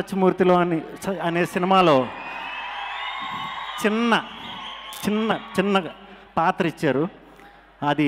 సత్యమూర్తిలో అనే సినిమాలో చిన్న చిన్న చిన్న పాత్ర ఇచ్చారు. అది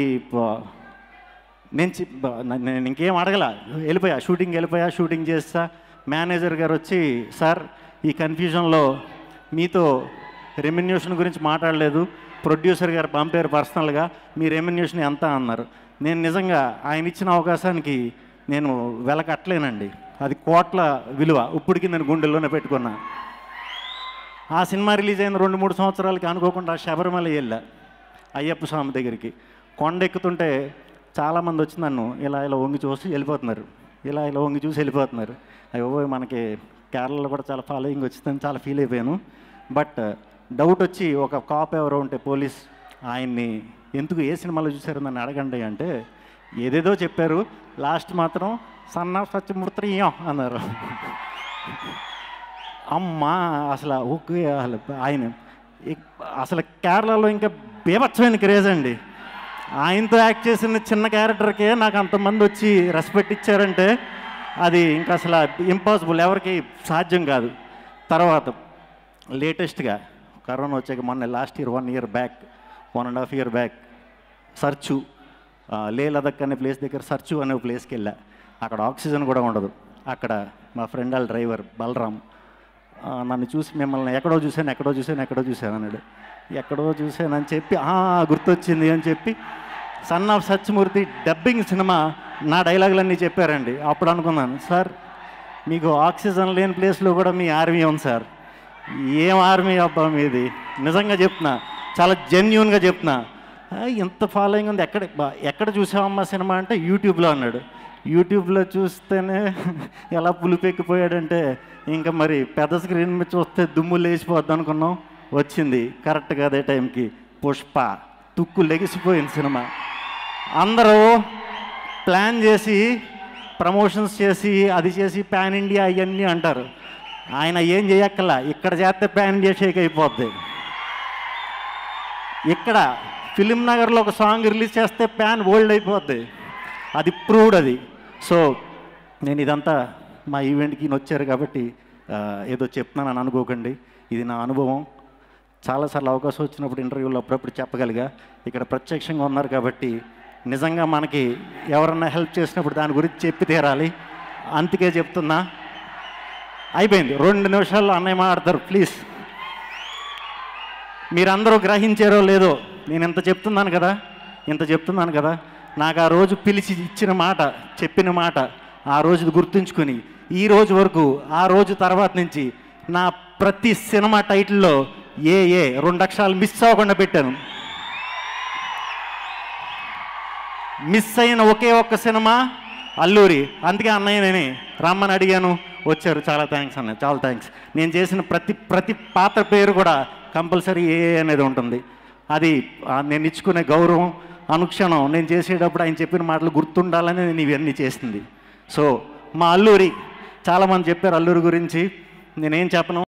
నేను ఇంకేం అడగల, వెళ్ళిపోయా, షూటింగ్ చేస్తా. మేనేజర్ గారు వచ్చి, సార్ ఈ కన్ఫ్యూజన్లో మీతో రెమ్యునేషన్ గురించి మాట్లాడలేదు, ప్రొడ్యూసర్ గారు పంపారు పర్సనల్గా, మీ రెమ్యునేషన్ ఎంత అన్నారు. నేను నిజంగా ఆయన ఇచ్చిన అవకాశానికి నేను వెలకట్టలేనండి. అది కోట్ల విలువ. ఇప్పటికి నేను గుండెల్లోనే పెట్టుకున్నా. ఆ సినిమా రిలీజ్ అయిన 2-3 సంవత్సరాలకి అనుకోకుండా శబరిమల వెళ్ళా అయ్యప్ప స్వామి దగ్గరికి. కొండ ఎక్కుతుంటే చాలామంది వచ్చి నన్ను ఇలా వంగి చూసి వెళ్ళిపోతున్నారు, ఇలా వంగి చూసి వెళ్ళిపోతున్నారు. అయ్యో, మనకి కేరళలో కూడా చాలా ఫాలోయింగ్ వచ్చిందని చాలా ఫీల్ అయిపోయాను. బట్ డౌట్ వచ్చి ఒక కాప్ ఎవరో ఉంటే పోలీస్, ఆయన్ని ఎందుకు ఏ సినిమాలో చూశారు నన్ను అడగండి అంటే ఏదేదో చెప్పారు, లాస్ట్ మాత్రం సన్ ఆఫ్ సత్యమూర్తి అన్నారు. అమ్మా అసలు ఓకే, ఆయన అసలు కేరళలో ఇంకా బీభత్సమైన క్రేజ్ అండి. ఆయనతో యాక్ట్ చేసిన చిన్న క్యారెక్టర్కే నాకు అంతమంది వచ్చి రెస్పెక్ట్ ఇచ్చారంటే అది ఇంకా అసలు ఇంపాసిబుల్, ఎవరికి సాధ్యం కాదు. తర్వాత లేటెస్ట్గా కరోనా వచ్చాక మొన్న last year 1 year back, 1.5 year back సర్చు, లే లదక్ అనే ప్లేస్ దగ్గర సర్చు అనే ప్లేస్కి వెళ్ళా. అక్కడ ఆక్సిజన్ కూడా ఉండదు. అక్కడ మా ఫ్రెండ్ వాళ్ళ డ్రైవర్ బలరామ్ నన్ను చూసి, మిమ్మల్ని ఎక్కడో చూశాను అన్నాడు. ఎక్కడో చూశానని చెప్పి గుర్తొచ్చింది అని చెప్పి son of Satyamurthy dubbing cinema నా డైలాగులన్నీ చెప్పారండి. అప్పుడు అనుకున్నాను, సార్ మీకు ఆక్సిజన్ లేని ప్లేస్లో కూడా మీ ఆర్మీ ఉంది సార్. ఏం ఆర్మీ అబ్బా మీది, నిజంగా చెప్తున్నా, చాలా జెన్యూన్గా చెప్తున్నా. ఎంత ఫాలోయింగ్ ఉంది, ఎక్కడ చూసావమ్మా సినిమా అంటే యూట్యూబ్లో అన్నాడు. యూట్యూబ్లో చూస్తేనే ఎలా పులిపెక్కిపోయాడంటే ఇంకా మరి పెద్ద స్క్రీన్ మీద చూస్తే దుమ్ము లేచిపోద్ది అనుకున్నాం. వచ్చింది కరెక్ట్గా అదే టైంకి పుష్ప, తుక్కు లెగిసిపోయింది సినిమా. అందరూ ప్లాన్ చేసి ప్రమోషన్స్ చేసి అది చేసి పాన్ ఇండియా అవన్నీ అంటారు. ఆయన ఏం చేయక్కర్లా, ఇక్కడ చేస్తే పాన్ ఇండియా షేక్ అయిపోద్ది. ఇక్కడ ఫిలిం నగర్లో ఒక సాంగ్ రిలీజ్ చేస్తే ప్యాన్ వరల్డ్ అయిపోద్ది. అది ప్రూవ్డ్ అది. సో నేను ఇదంతా మా ఈవెంట్కి వచ్చారు కాబట్టి ఏదో చెప్తున్నానని అనుకోకండి. ఇది నా అనుభవం. చాలాసార్లు అవకాశం వచ్చినప్పుడు ఇంటర్వ్యూలో అప్పుడప్పుడు చెప్పగలిగా. ఇక్కడ ప్రత్యక్షంగా ఉన్నారు కాబట్టి నిజంగా మనకి ఎవరన్నా హెల్ప్ చేసినప్పుడు దాని గురించి చెప్పి తీరాలి. అందుకే చెప్తున్నా. అయిపోయింది, 2 నిమిషాల్లో అన్నయ్య మాట్లాడతారు ప్లీజ్. మీరందరూ గ్రహించారో లేదో, నేను ఇంత చెప్తున్నాను కదా, నాకు ఆ రోజు పిలిచి ఇచ్చిన మాట, చెప్పిన మాట ఆ రోజు గుర్తుంచుకొని ఈ రోజు వరకు, ఆ రోజు తర్వాత నుంచి నా ప్రతి సినిమా టైటిల్లో ఏ 2 అక్షరాలు మిస్ అవ్వకుండా పెట్టాను. మిస్ అయిన ఒకే ఒక్క సినిమా అల్లూరి. అందుకే అన్నయ్యని రమ్మని అడిగాను, వచ్చారు. చాలా థ్యాంక్స్ అన్నయ్య, చాలా థ్యాంక్స్. నేను చేసిన ప్రతి పాత్ర పేరు కూడా కంపల్సరీ ఏ అనేది ఉంటుంది. అది నేను ఇచ్చుకునే గౌరవం. అనుక్షణం నేను చేసేటప్పుడు ఆయన చెప్పిన మాటలు గుర్తుండాలని నేను ఇవన్నీ చేసింది. సో మా అల్లూరి, చాలామంది చెప్పారు అల్లూరి గురించి, నేనేం చెప్పను.